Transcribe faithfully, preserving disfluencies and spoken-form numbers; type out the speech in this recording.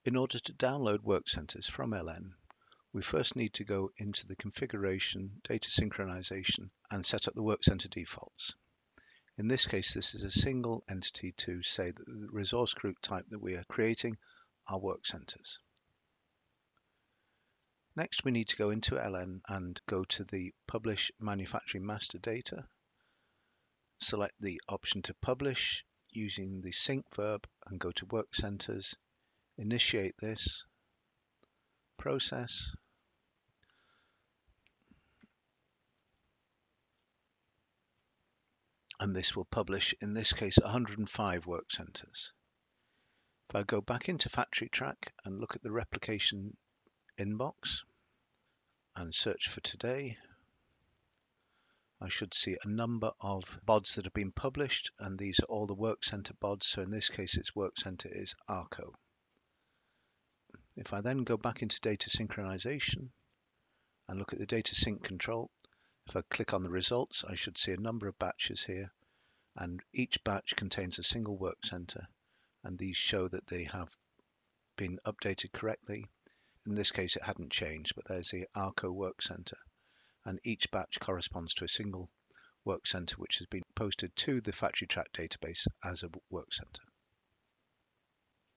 In order to download work centers from L N, we first need to go into the configuration, data synchronization, and set up the work center defaults. In this case, this is a single entity to say that the resource group type that we are creating are work centers. Next, we need to go into L N and go to the Publish Manufacturing Master Data. Select the option to publish using the sync verb and go to work centers. Initiate this process. And this will publish, in this case, one hundred five work centers. If I go back into Factory Track and look at the replication inbox and search for today, I should see a number of B O Ds that have been published, and these are all the work center B O Ds. So in this case, its work center is ARCO. If I then go back into data synchronization and look at the data sync control, if I click on the results, I should see a number of batches here, and each batch contains a single work center, and these show that they have been updated correctly. In this case, it hadn't changed, but there's the ARCO work center, and each batch corresponds to a single work center which has been posted to the Factory Track database as a work center.